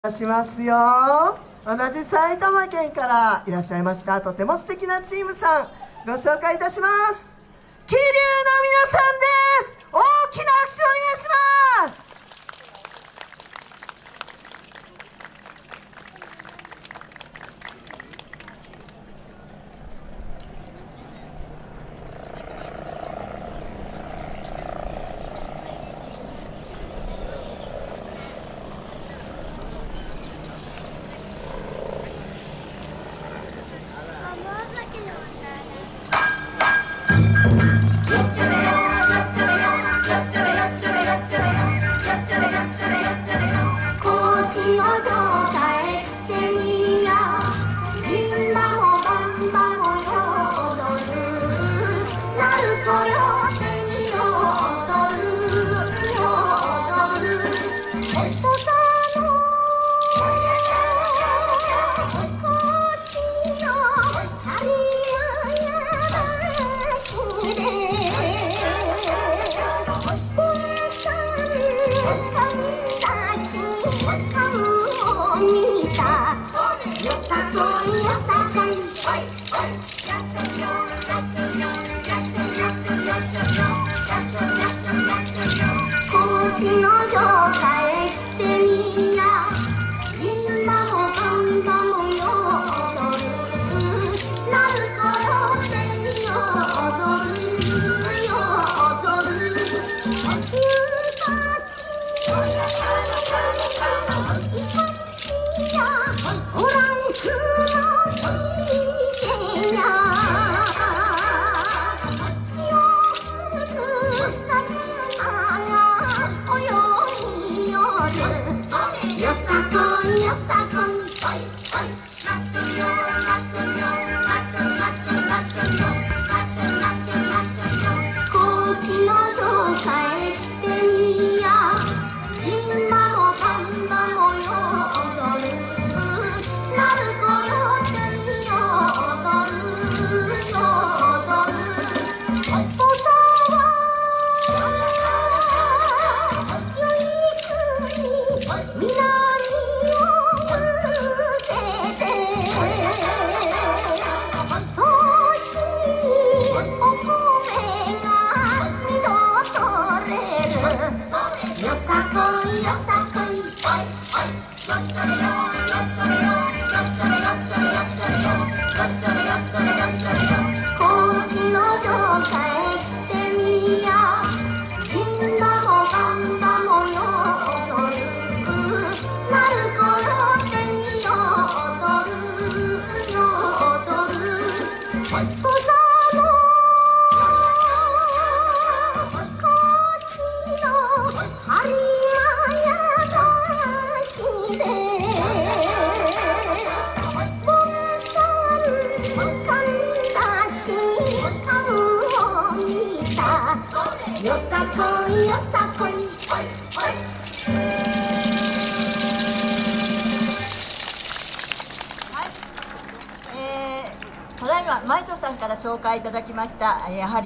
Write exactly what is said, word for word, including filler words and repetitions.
しますよ。同じ埼玉県からいらっしゃいましたとても素敵なチームさんご紹介いたします。桐生の皆さんです。大きな拍手をお願いします。よさこいよさこい、はい、えー、ただいまマイトさんから紹介いただきましたやはり